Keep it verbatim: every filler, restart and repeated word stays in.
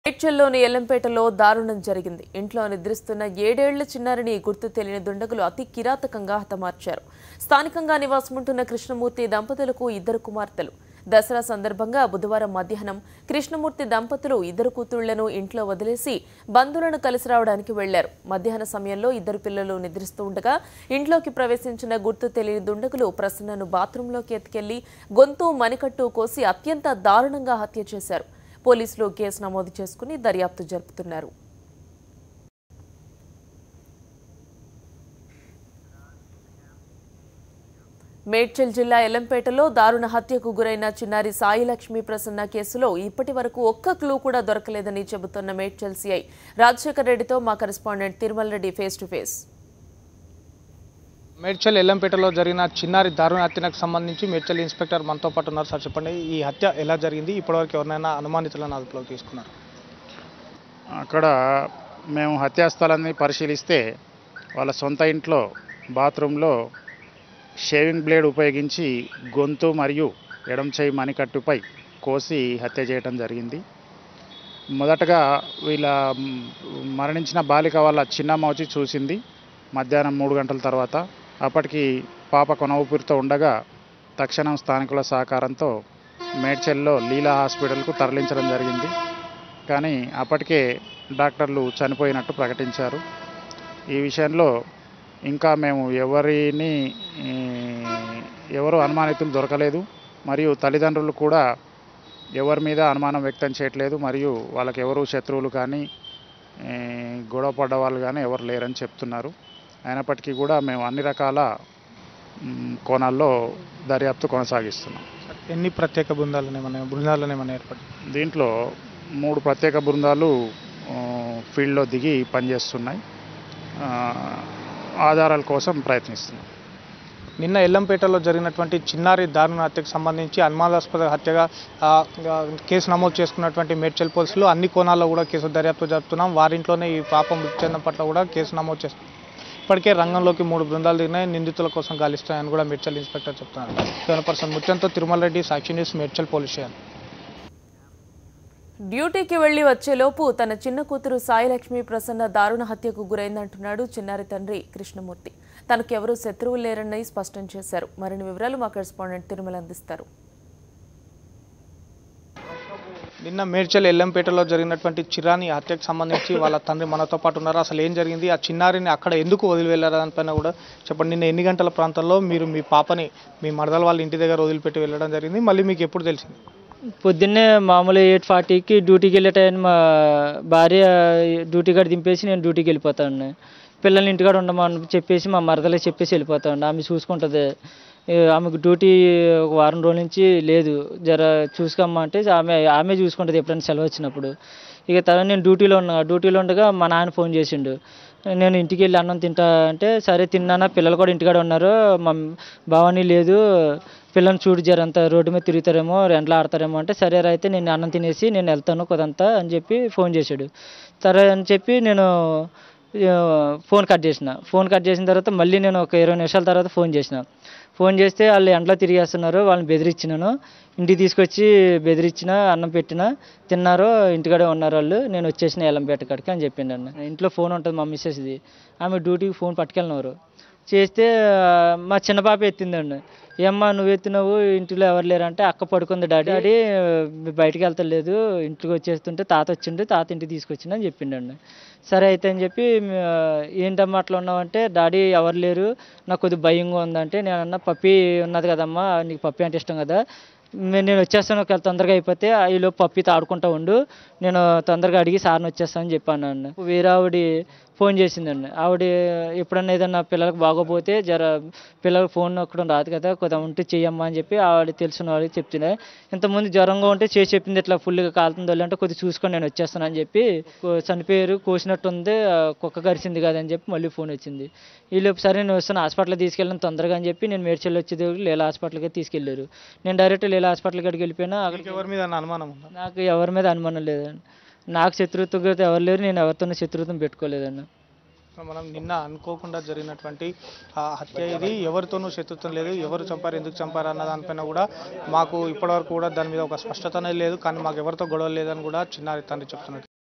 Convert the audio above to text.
మేడ్చల్లోని ఎల్లంపేటలో దారుణం జరిగింది. ఇంట్లో నిద్రిస్తున్న ఏడేళ్ల చిన్నారిని గుర్తు తెలియని దుండగులు అతి కిరాతకంగా హతమార్చారు. స్థానికంగా నివాసముంటున్న కృష్ణమూర్తి దంపతులకు ఇద్దరు కుమార్తెలు. దసరా సందర్భంగా బుధవారం మధ్యాహ్నం కృష్ణమూర్తి దంపతులు ఇద్దరు కూతుళ్లను ఇంట్లో వదిలేసి బంధువులను కలిసి రావడానికి వెళ్లారు. మధ్యాహ్న సమయంలో ఇద్దరు పిల్లలు నిద్రిస్తూ ఉండగా ఇంట్లోకి ప్రవేశించిన గుర్తు తెలియని దుండగులు ప్రసన్నను బాత్రూంలోకి ఎత్తుకెళ్లి గొంతు మణికట్టు కోసి అత్యంత దారుణంగా హత్య చేశారు. పోలీసులు కేసు నమోదు చేసుకుని దర్యాప్తు జరుపుతున్నారు. మేడ్చల్ జిల్లా ఎల్లంపేటలో దారుణ హత్యకు గురైన చిన్నారి సాయి లక్ష్మీ ప్రసన్న కేసులో ఇప్పటి వరకు ఒక్క క్లూ కూడా దొరకలేదని చెబుతున్న మేడ్చల్ సీఐ రాజశేఖర్ రెడ్డితో మా correspondent Tirumala Reddy face to face. Medchal ఎల్లంపేటలో జరిగిన చిన్నారి దారుణ హత్యకు సంబంధించి మేడ్చల్ ఇన్స్పెక్టర్ మనతో పాటు ఉన్నారు. సార్ చెప్పండి, ఈ హత్య ఎలా జరిగింది? ఇప్పటివరకు ఎవరినైనా అనుమానితులను అదుపులోకి తీసుకున్నారు? అక్కడ మేము హత్యాస్థలాన్ని పరిశీలిస్తే వాళ్ళ సొంత ఇంట్లో బాత్రూంలో షేవింగ్ బ్లేడ్ ఉపయోగించి గొంతు మరియు ఎడం చేయి మణికట్టుపై కోసి హత్య చేయడం జరిగింది. మొదటగా వీళ్ళ మరణించిన బాలిక వాళ్ళ చిన్నమ్మ వచ్చి చూసింది మధ్యాహ్నం మూడు గంటల తర్వాత. అప్పటికి పాప కొన ఊపిరితో ఉండగా తక్షణం స్థానికుల సహకారంతో మేడ్చల్లో లీలా హాస్పిటల్కు తరలించడం జరిగింది. కానీ అప్పటికే డాక్టర్లు చనిపోయినట్టు ప్రకటించారు. ఈ విషయంలో ఇంకా మేము ఎవరిని ఎవరు అనుమానితులు దొరకలేదు. మరియు తల్లిదండ్రులు కూడా ఎవరి మీద అనుమానం వ్యక్తం చేయట్లేదు. మరియు వాళ్ళకి ఎవరు శత్రువులు కానీ గొడవ పడ్డ వాళ్ళు కానీ ఎవరు లేరని చెప్తున్నారు. అయినప్పటికీ కూడా మేము అన్ని రకాల కోణాల్లో దర్యాప్తు కొనసాగిస్తున్నాం. ఎన్ని ప్రత్యేక బృందాలను ఏమైనా బృందాలను ఏమైనా ఏర్పడి దీంట్లో మూడు ప్రత్యేక బృందాలు ఫీల్డ్లో దిగి పనిచేస్తున్నాయి. ఆధారాల కోసం ప్రయత్నిస్తున్నాం. నిన్న ఎల్లంపేటలో జరిగినటువంటి చిన్నారి దారుణ హత్యకు సంబంధించి అనుమానాస్పద హత్యగా కేసు నమోదు చేసుకున్నటువంటి మేడ్చల్ పోలీసులు అన్ని కోణాల్లో కూడా కేసు దర్యాప్తు జరుపుతున్నాం. వారింట్లోనే ఈ పాపం మృతి చెందడం పట్ల కూడా కేసు నమోదు చేస్తున్నాం. ఇప్పటికే రంగంలోకి మూడు బృందాలు దిగినాయి. నిందితుల కోసం గాలిస్తాయని కూడా మేడ్చల్ ఇన్స్పెక్టర్ చెప్తున్నారు. కెమెరా పర్సన్ ముత్యంతో Tirumala Reddy, Sakshi news, Medchal police station. డ్యూటీకి వెళ్లి వచ్చేలోపు తన చిన్న కూతురు సాయి లక్ష్మీ ప్రసన్న దారుణ హత్యకు గురైందంటున్నాడు చిన్నారి తండ్రి కృష్ణమూర్తి. తనకెవరూ శత్రువులు లేరని స్పష్టం చేశారు. మరిన్ని వివరాలు మా కరెస్పాండెంట్ తిరుమల అందిస్తారు. నిన్న మేడ్చల్ ఎల్లంపేటలో జరిగినటువంటి చిరాని హత్యకు సంబంధించి వాళ్ళ తండ్రి మనతో పాటు ఉన్నారు. అసలు ఏం జరిగింది, ఆ చిన్నారిని అక్కడ ఎందుకు వదిలి వెళ్ళారు దానిపైన కూడా చెప్పండి. నిన్న ఎన్ని గంటల ప్రాంతంలో మీరు మీ పాపని మీ మరదల వాళ్ళ ఇంటి దగ్గర వదిలిపెట్టి వెళ్ళడం జరిగింది? మళ్ళీ మీకు ఎప్పుడు తెలిసింది? పొద్దున్నే మామూలు ఎయిట్ ఫార్టీకి డ్యూటీకి వెళ్ళే టైం మా భార్య డ్యూటీ కాడ దింపేసి నేను డ్యూటీకి వెళ్ళిపోతాను. పిల్లల్ని ఇంటికాడ ఉండమని చెప్పేసి మా మరదలకి చెప్పేసి వెళ్ళిపోతాను. ఆమె చూసుకుంటుంది. ఆమెకు డ్యూటీ ఒక వారం రోజుల నుంచి లేదు, జర చూసుకోమ్మా అంటే ఆమె ఆమె చూసుకుంటుంది ఎప్పుడైనా సెలవు వచ్చినప్పుడు. ఇక తర్వాత నేను డ్యూటీలో ఉన్నా డ్యూటీలో ఉండగా మా నాన్న ఫోన్ చేసిండు. నేను ఇంటికి వెళ్ళి అన్నం తింటా అంటే సరే తిన్నానా, పిల్లలు కూడా ఇంటికాడ ఉన్నారు, మా భావని లేదు, పిల్లల్ని చూడు జరంత రోడ్డు మీద తిరుగుతారేమో ఎండలో ఆడతారేమో అంటే సరే అయితే నేను అన్నం తినేసి నేను వెళ్తాను కొదంతా అని చెప్పి ఫోన్ చేశాడు. సరే అని చెప్పి నేను ఫోన్ కట్ చేసిన. ఫోన్ కట్ చేసిన తర్వాత మళ్ళీ నేను ఒక ఇరవై నిమిషాల తర్వాత ఫోన్ చేసిన. ఫోన్ చేస్తే వాళ్ళు ఎండలో తిరిగేస్తున్నారు, వాళ్ళని బెదిరించినాను. ఇంటికి తీసుకొచ్చి బెదిరించిన, అన్నం పెట్టిన, తిన్నారు, ఇంటికాడే ఉన్నారు వాళ్ళు, నేను వచ్చేసిన ఎల్లంపేట కాడికి అని చెప్పిండు అన్న. ఇంట్లో ఫోన్ ఉంటుంది మా మిస్సెస్ది, ఆమె డ్యూటీకి ఫోన్ పట్టుకెళ్ళినవారు. చేస్తే మా చిన్న పాప ఎత్తిందండి. ఏమ్మా నువ్వు ఎత్తినావు, ఇంటిలో ఎవరు లేరంటే అక్క పడుకుంది డాడీ డాడీ బయటికి వెళ్తలేదు, ఇంటికి వచ్చేస్తుంటే తాత వచ్చిండు, తాత ఇంటికి తీసుకొచ్చిండు అని చెప్పిండండి. సరే అయితే అని చెప్పి ఏంటమ్మా అట్లా ఉన్నావంటే డాడీ ఎవరు లేరు, నాకు కొద్దిగా భయంగా ఉందంటే నేను అన్న పప్పి ఉన్నది కదమ్మా, నీకు పప్పి అంటే ఇష్టం కదా, నేను వచ్చేస్తాను ఒకవేళ తొందరగా అయిపోతే ఈలోపు పప్పితో ఆడుకుంటా ఉండు, నేను తొందరగా అడిగి సార్ని వచ్చేస్తాను అని చెప్పాను అన్న. వేరే ఆవిడ ఫోన్ చేసిందండి. ఆవిడ ఎప్పుడన్నా ఏదన్నా పిల్లలకు బాగోపోతే జర పిల్లలకు ఫోన్ నొక్కడం రాదు కదా, కొద్దిగా ఉంటే చెయ్యమ్మా అని చెప్పి ఆవిడ తెలిసిన వాళ్ళకి చెప్తున్నాయి. ఇంతకుముందు జ్వరంగా ఉంటే చేసి చెప్పింది ఇట్లా ఫుల్గా కాలుతుంది అంటే కొద్దిగా చూసుకొని నేను వచ్చేస్తాను అని చెప్పి చనిపోయారు, కోసినట్టుంది, కుక్క కరిచింది కదని చెప్పి మళ్ళీ ఫోన్ వచ్చింది. ఈలోపు సరే నేను వస్తాను హాస్పిటల్కి తీసుకెళ్ళాను తొందరగా అని చెప్పి నేను మేడ్చల్ వచ్చేది లీలా హాస్పిటల్కి తీసుకెళ్లారు. నేను డైరెక్ట్ లీలా హాస్పిటల్ కాడికి వెళ్ళిపోయినా. అక్కడికి ఎవరి మీద అనుమానం? నాకు ఎవరి మీద అనుమానం లేదండి. నాకు శత్రుత్వం ఎవరు లేరు, నేను ఎవరితోనూ శత్రుత్వం పెట్టుకోలేదన్న. మనం నిన్న అనుకోకుండా జరిగినటువంటి హత్య ఇది, ఎవరితోనూ శత్రుత్వం లేదు, ఎవరు చంపారు ఎందుకు చంపారు అన్న దానిపైన కూడా మాకు ఇప్పటివరకు కూడా దాని మీద ఒక స్పష్టత లేదు. కానీ మాకు ఎవరితో గొడవ లేదని కూడా చిన్నారి తండ్రి చెప్తున్నారు.